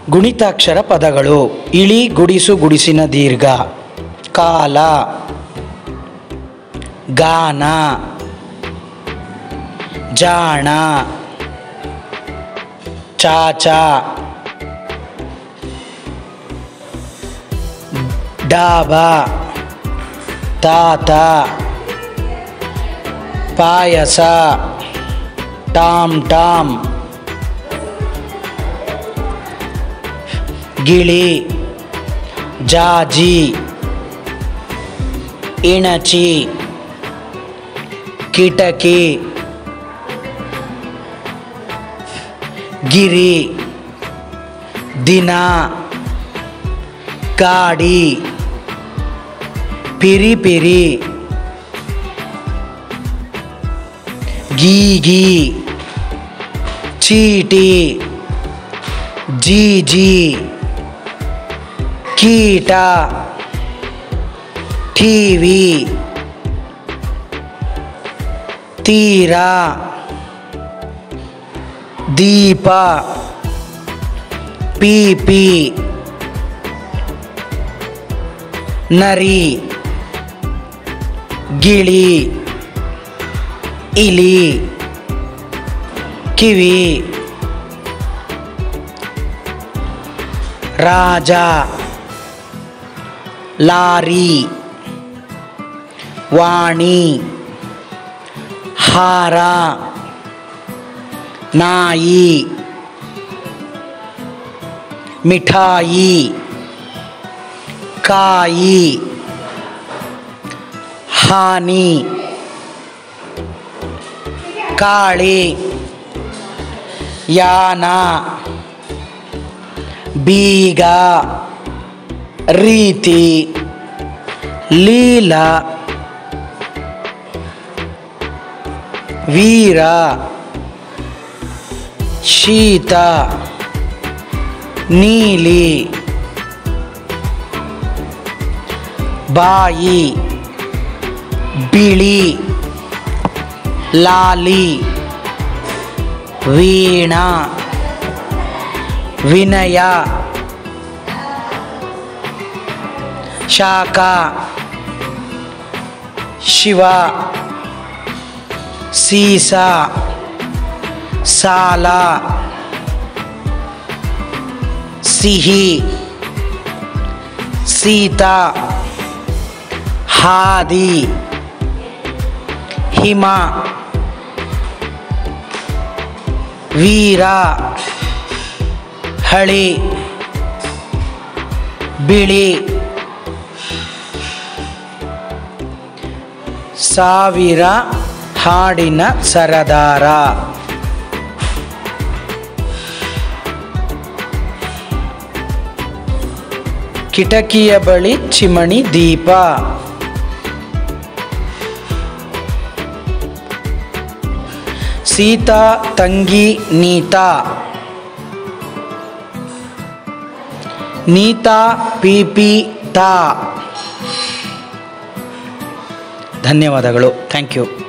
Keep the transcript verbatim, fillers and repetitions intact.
ಗುಣಿತಾಕ್ಷರ ಪದಗಳು. ಇಳಿ ಗುಡಿಸು ಗುಡಿಸಿನ ದೀರ್ಘ. ಕಾಲ, ಗಾನ, ಜಾಣ, ಚಾಚಾ, ಡಾಬಾ, ತಾತ, ಪಾಯಸ, ಟಾಮ್ ಟಾಮ್, ಗಿಳಿ, ಜಾಜಿ, ಇಣಚಿ, ಕಿಟಕಿ, ಗಿರಿ, ದಿನ, ಗಾಡಿ, ಪಿರಿ ಪಿರಿ, ಗೀಗಿ, ಚೀಟಿ, ಜೀಜಿ, ಕೀಟ, ಟಿವಿ, ತೀರ, ದೀಪ, ಪೀಪಿ, ನರಿ, ಗಿಳಿ, ಇಲಿ, ಕಿವಿ, ರಾಜ, ಲಾರಿ, ವಾಣಿ, ಹಾರ, ನಾಯಿ, ಮಿಠಾಯಿ, ಕಾಯಿ, ಹಾನಿ, ಕಾಳಿ, ಯಾನ, ಬೀಗ, ರೀತಿ, ಲೀಲ, ವೀರ, ಶೀತ, ನೀಲಿ, ಬಾಯಿ, ಬಿಳಿ, ಲಾಲಿ, ವೀಣಾ, ವಿನಯ, ಶಾಖ, ಶಿವ, ಸೀಸ, ಸಾಲ, ಸಿಹಿ, ಸೀತಾ, ಹಾದಿ, ಹಿಮ, ವೀರ, ಹಳಿ, ಬಿಳಿ, ಸಾವಿರ ಹಾಡಿನ ಸರದಾರ. ಕಿಟಕಿಯ ಬಳಿ ಚಿಮಣಿ ದೀಪ. ಸೀತಾ ತಂಗಿ ನೀತಾ. ನೀತಾ ಪಿಪಿ ತಾ. ಧನ್ಯವಾದಗಳು. Thank you.